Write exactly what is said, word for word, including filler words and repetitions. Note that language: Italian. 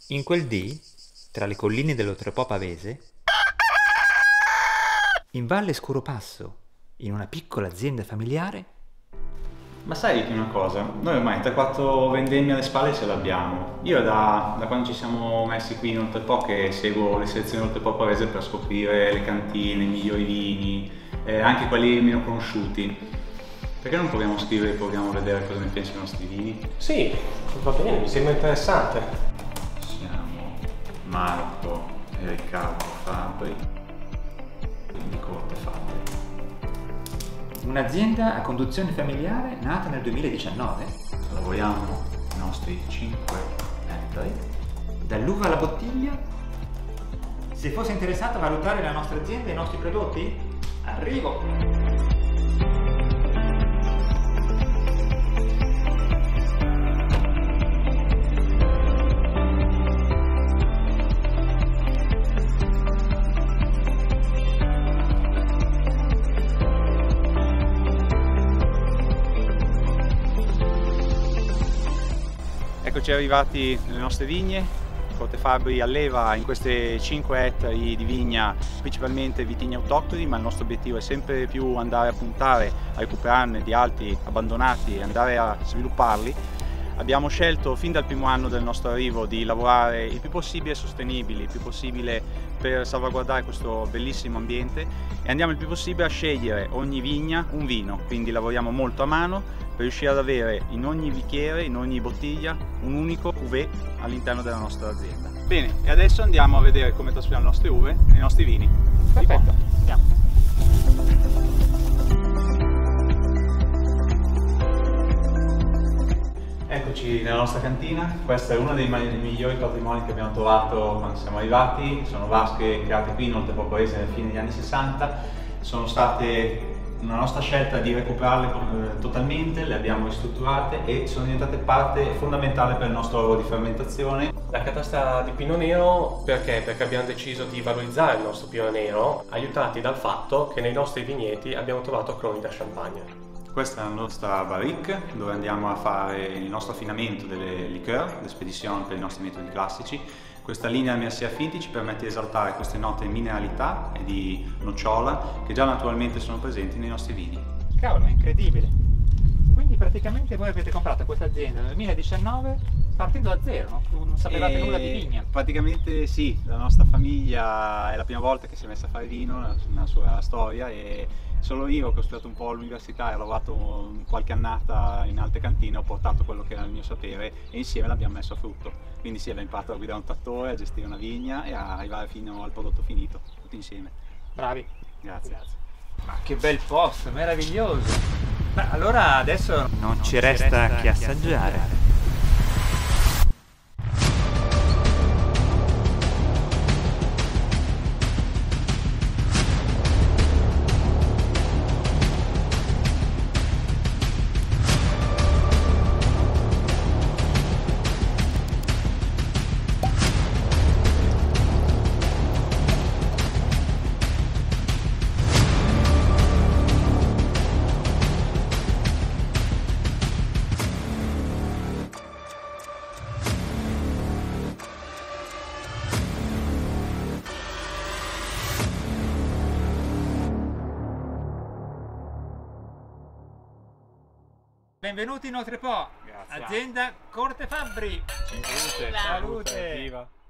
In quel dì, tra le colline dell'Oltrepò pavese, in Valle Scuropasso, in una piccola azienda familiare. Ma sai una cosa? Noi ormai tre quattro vendemmie alle spalle ce l'abbiamo. Io da, da quando ci siamo messi qui in Oltrepò che seguo le selezioni Oltrepò pavese per scoprire le cantine, i migliori vini, eh, anche quelli meno conosciuti. Perché non proviamo a scrivere e proviamo a vedere cosa ne pensano i nostri vini? Sì, va bene, mi sembra interessante. Siamo Marco e Riccardo Fabbri di Corte Fabbri. Un'azienda a conduzione familiare nata nel duemiladiciannove. Lavoriamo i nostri cinque ettari. Dall'uva alla bottiglia. Se fosse interessato a valutare la nostra azienda e i nostri prodotti, arrivo! Eccoci arrivati nelle nostre vigne. Corte Fabbri alleva in queste cinque ettari di vigna principalmente vitigni autoctoni, ma il nostro obiettivo è sempre più andare a puntare a recuperarne di altri abbandonati e andare a svilupparli. Abbiamo scelto fin dal primo anno del nostro arrivo di lavorare il più possibile sostenibili, il più possibile per salvaguardare questo bellissimo ambiente e andiamo il più possibile a scegliere ogni vigna un vino, quindi lavoriamo molto a mano per riuscire ad avere in ogni bicchiere, in ogni bottiglia, un unico cuvée all'interno della nostra azienda. Bene, e adesso andiamo a vedere come trasferiamo le nostre uve nei nostri vini. Perfetto, andiamo! Eccoci nella nostra cantina, questo è uno dei migliori patrimoni che abbiamo trovato quando siamo arrivati. Sono vasche create qui in Oltrepò pavese nel fine degli anni sessanta, sono state una nostra scelta di recuperarle totalmente, le abbiamo ristrutturate e sono diventate parte fondamentale per il nostro lavoro di fermentazione. La catasta di Pinot Nero perché? Perché abbiamo deciso di valorizzare il nostro Pinot Nero, aiutati dal fatto che nei nostri vigneti abbiamo trovato cloni da Champagne. Questa è la nostra barrique dove andiamo a fare il nostro affinamento delle liqueur, l'espedizione per i nostri metodi classici. Questa linea M S Affinity ci permette di esaltare queste note di mineralità e di nocciola che già naturalmente sono presenti nei nostri vini. Cavolo, è incredibile! Quindi praticamente voi avete comprato questa azienda nel duemiladiciannove partendo da zero, no? Non sapevate E nulla di vigna. Praticamente sì, la nostra famiglia è la prima volta che si è messa a fare vino nella sua storia e solo io che ho studiato un po' all'università e ho lavorato qualche annata in alte cantine, ho portato quello che era il mio sapere e insieme l'abbiamo messo a frutto. Quindi sì, abbiamo imparato a guidare un trattore, a gestire una vigna e a arrivare fino al prodotto finito, tutti insieme. Bravi! Grazie. Grazie. Ma che bel posto, meraviglioso! Beh, allora adesso non, Non ci ci resta, resta che che assaggiare. assaggiare. Benvenuti in Oltrepò, Grazie. azienda Corte Fabbri. Salute, Salute. Viva.